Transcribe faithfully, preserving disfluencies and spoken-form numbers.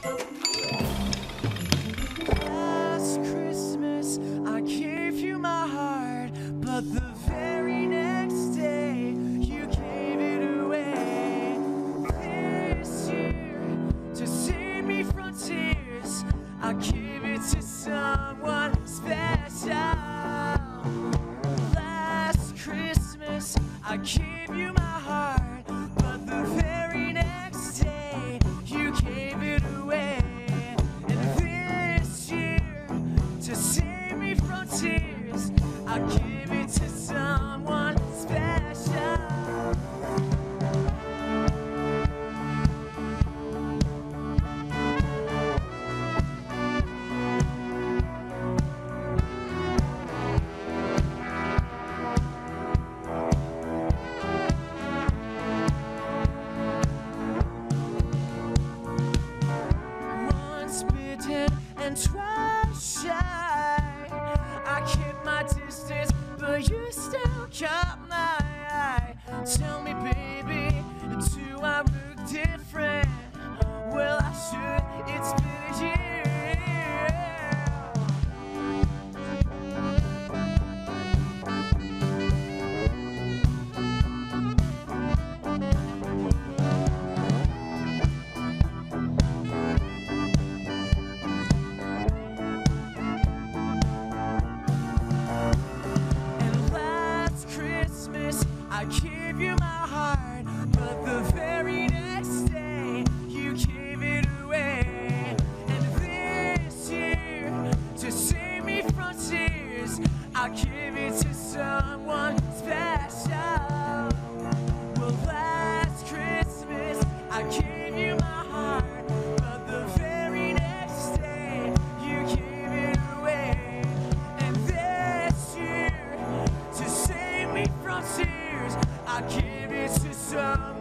Last Christmas, I gave you my heart, but the very next day, you gave it away. This year, to save me from tears, I give it to someone special. Last Christmas, I gave you my heart, but the very next day, you gave it away. To save me from tears, I give it to someone special. Once bitten and twice shy, I kept my distance, but you still caught my eye. Tell me, baby, do I look different? Well, I should, it's been a year. I gave you my heart, but the very next day, you gave it away. And this year, to save me from tears, I give it to someone special. Well, last Christmas, I gave you my heart, but the very next day, you gave it away. And this year, to save me from tears, I give it to someone.